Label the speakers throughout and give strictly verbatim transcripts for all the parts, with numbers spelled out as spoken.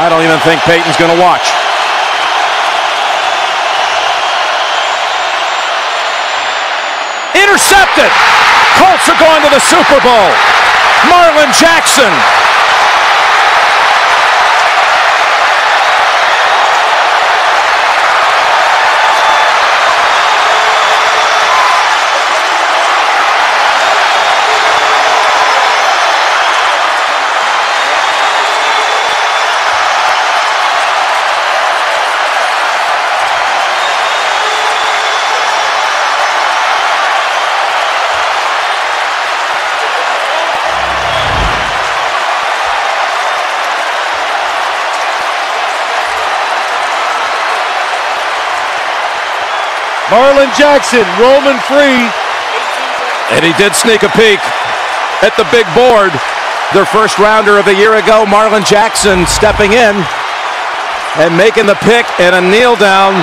Speaker 1: I don't even think Peyton's going to watch. Intercepted. Colts are going to the Super Bowl. Marlin Jackson.
Speaker 2: Marlin Jackson roaming free.
Speaker 1: And he did sneak a peek at the big board. Their first rounder of a year ago, Marlin Jackson stepping in and making the pick and a kneel down.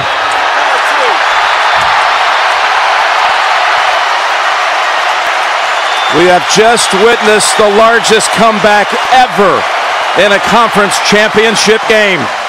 Speaker 1: We have just witnessed the largest comeback ever in a conference championship game.